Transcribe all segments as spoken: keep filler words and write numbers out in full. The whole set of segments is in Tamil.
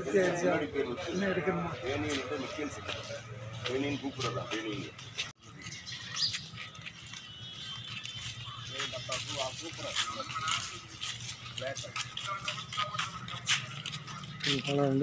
சரி சரி இன்னும் எடுக்கணுமா? வேணின்னு மிக்கேன் வேணின்னு கூப்பிடுறதா வேணின்னு ரெண்டு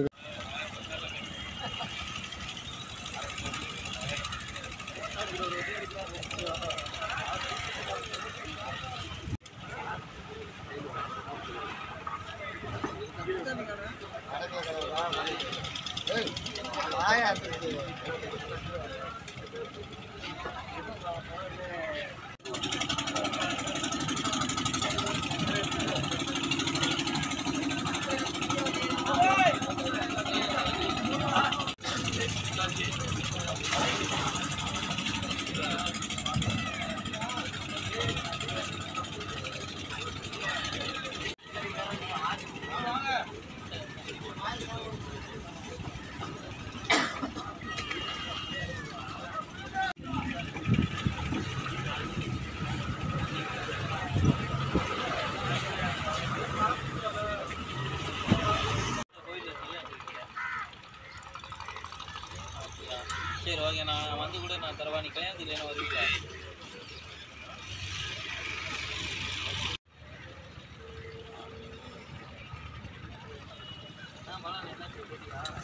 சரி ஓகே நான் வந்து கூட நான் தரவா நீ கல்யாணத்துக்கு என்ன வருவீங்களா? ஆ பரவாயில்ல என்ன